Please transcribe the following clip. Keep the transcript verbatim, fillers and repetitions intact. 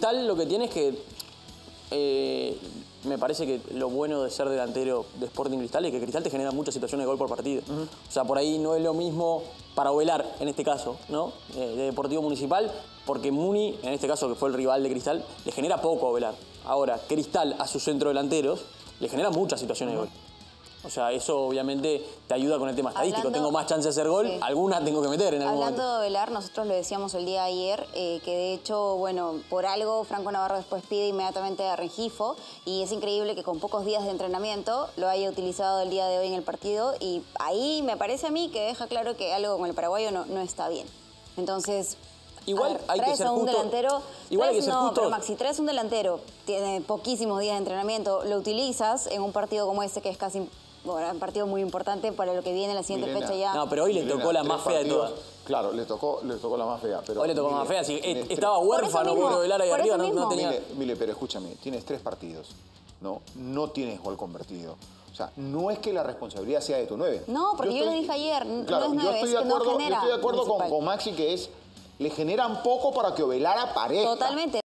Cristal lo que tiene es que... Eh, me parece que lo bueno de ser delantero de Sporting Cristal es que Cristal te genera muchas situaciones de gol por partido. Uh-huh. O sea, por ahí no es lo mismo para Ovelar, en este caso, ¿no? Eh, de Deportivo Municipal, porque Muni, en este caso que fue el rival de Cristal, le genera poco a Ovelar. Ahora, Cristal a sus centrodelanteros le genera muchas situaciones uh-huh. de gol. O sea, eso obviamente te ayuda con el tema estadístico. Hablando, tengo más chance de hacer gol, sí. alguna tengo que meter en algún Hablando momento. de Ovelar, nosotros lo decíamos el día de ayer, eh, que de hecho, bueno, por algo Franco Navarro después pide inmediatamente a Rengifo y es increíble que con pocos días de entrenamiento lo haya utilizado el día de hoy en el partido y ahí me parece a mí que deja claro que algo con el paraguayo no, no está bien. Entonces... Igual ver, hay que ser a un justo. delantero, Igual traes, hay que ser no, justo. Pero Maxi, traes un delantero, tiene poquísimos días de entrenamiento, lo utilizas en un partido como este que es casi bueno, un partido muy importante para lo que viene la siguiente Milena, fecha ya. No, pero hoy Milena, le tocó la más fea partidos, de todas. Claro, le tocó, le tocó la más fea. Pero hoy le tocó la más fea, así que estaba huérfano por Ovelar ahí arriba, no, no tenía... Mile, Mile, pero escúchame, tienes tres partidos, ¿no? No tienes gol convertido. O sea, no es que la responsabilidad sea de tu nueve. No, porque yo, yo le dije ayer, claro, no es nueve, yo estoy es de que no acuerdo, genera. Yo estoy de acuerdo con, con Maxi que es, le generan poco para que Ovelar aparezca. Totalmente.